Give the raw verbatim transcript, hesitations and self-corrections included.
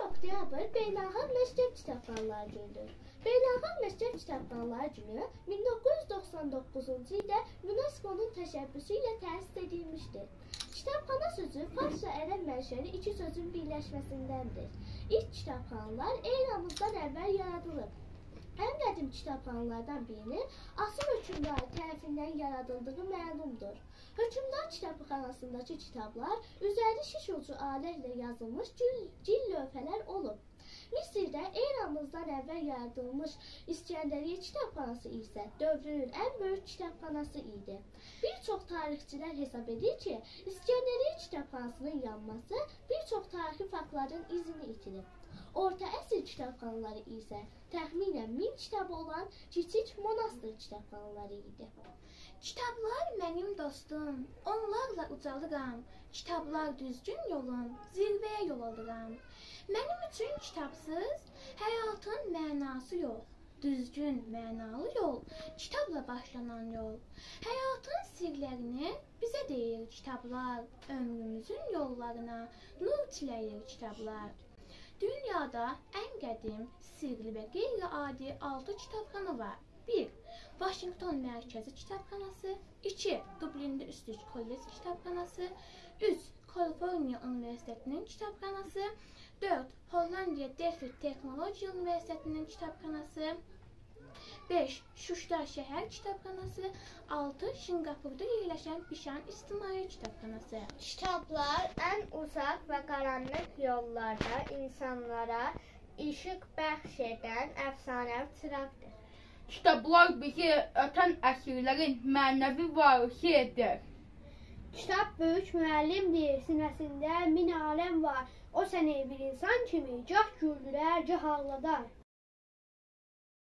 oktyabr Beynəlxalq Məktəb Kitabxanaları Günüdür. Beynəlxalq Məktəb Kitabxanaları Günü min doqquz yüz doxsan doqquzuncu ildə UNESCO-nun təşəbbüsü ilə təsis edilmişdir. Kitabxana sözü fars və ərəb mənşəli iki sözün birləşməsindəndir. İlk kitabxanalar eramızdan əvvəl yaradılıb. Ən qədim kitabxanalardan birinin Asur hökmdarı tərəfindən yaradıldığı məlumdur. Hökmdar kitabxanasındakı kitablar üzəri şiş ucu alətlə yazılmış gil lövhələr olub. Misirdə eramızdan əvvəl yaradılmış İskəndəriyyə kitabxanası isə dövrünün ən böyük kitabxanası idi. Bir çox tarixçilər hesab edir ki, İskəndəriyyə kitabxanasının yanması bir çox tarixi faktların izini itirib. Orta əsr kitabxanaları isə təxminən min kitabı olan kiçik monastır kitabxanaları idi. Kitablar mənim dostum, onlarla ucalıram. Kitablar düzgün yolum, zirvəyə yol alıram. Mənim üçün kitabsız həyatın mənası yox. Düzgün, mənalı yol, kitabla başlanan yol. Həyatın sirlərini bizə deyir kitablar, ömrümüzün yollarına nur çiləyir kitablar. Dünyada ən qədim, sirli və qeyri-adi altı kitabxana var. bir. Vaşinqton Mərkəzi Kitabxanası. iki. Dublində Üstüc Kollec Kitabxanası. üç. Kaliforniya Universitetinin Kitabxanası. dörd. Hollandiya Delft Texnologiya Universitetinin Kitabxanası. beş. Şuşlar Şəhər Kitabxanası. altı. Singapurda yerləşən Bişan İctimai Kitabxanası. Kitablar ən uzaq və qaranlıq yollarda insanlara işıq bəxş edən əfsanəvi çıraqdır. Kitablar bizi ötən əsrlərin mənəvi varisidir. Kitab böyük müəllimdir, sinəsində min aləm var. O səni bir insan kimi gah güldürər, gah ağladar.